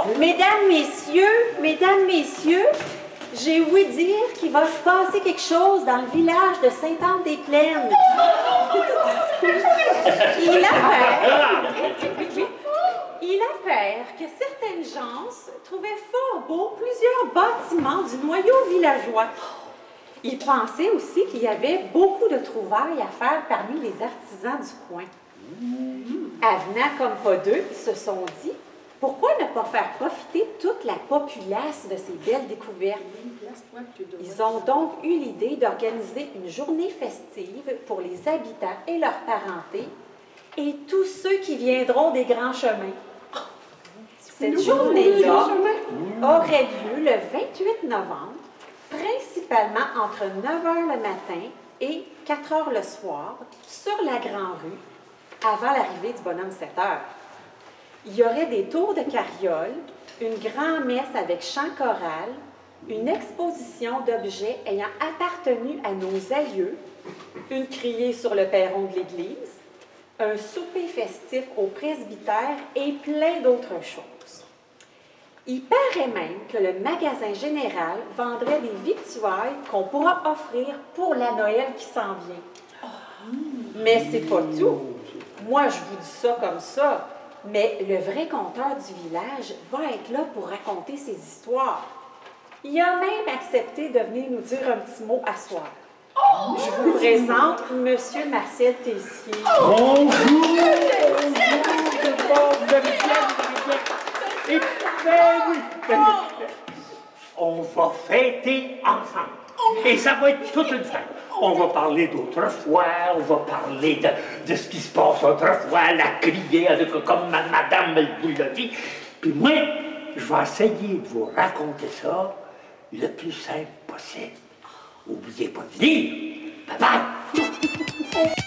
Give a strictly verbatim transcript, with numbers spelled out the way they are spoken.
Mesdames, messieurs, mesdames, messieurs, j'ai ouï dire qu'il va se passer quelque chose dans le village de Sainte-Anne-des-Plaines. Il apparaît, il apparaît que certaines gens trouvaient fort beaux plusieurs bâtiments du noyau villageois. Ils pensaient aussi qu'il y avait beaucoup de trouvailles à faire parmi les artisans du coin. Avenant comme pas deux, ils se sont dit, pourquoi ne pas faire profiter toute la populace de ces belles découvertes? Ils ont donc eu l'idée d'organiser une journée festive pour les habitants et leur parenté et tous ceux qui viendront des grands chemins. Cette journée-là aurait lieu le vingt-huit novembre, principalement entre neuf heures le matin et quatre heures le soir, sur la Grande-Rue, avant l'arrivée du bonhomme sept heures. Il y aurait des tours de carriole, une grand-messe avec chant choral, une exposition d'objets ayant appartenu à nos aïeux, une criée sur le perron de l'église, un souper festif au presbytère et plein d'autres choses. Il paraît même que le magasin général vendrait des victuailles qu'on pourra offrir pour la Noël qui s'en vient. Mais c'est pas tout. Moi, je vous dis ça comme ça, mais le vrai conteur du village va être là pour raconter ses histoires. Il a même accepté de venir nous dire un petit mot à soir. Je vous présente M. Marcel Tessier. Bonjour! Et ben oui, ben oui. On va fêter ensemble. Et ça va être toute une fête. On va parler d'autrefois, on va parler de, de ce qui se passe autrefois, la criée, comme ma, madame vous l'a dit. Puis moi, je vais essayer de vous raconter ça le plus simple possible. N'oubliez pas de venir. Bye bye!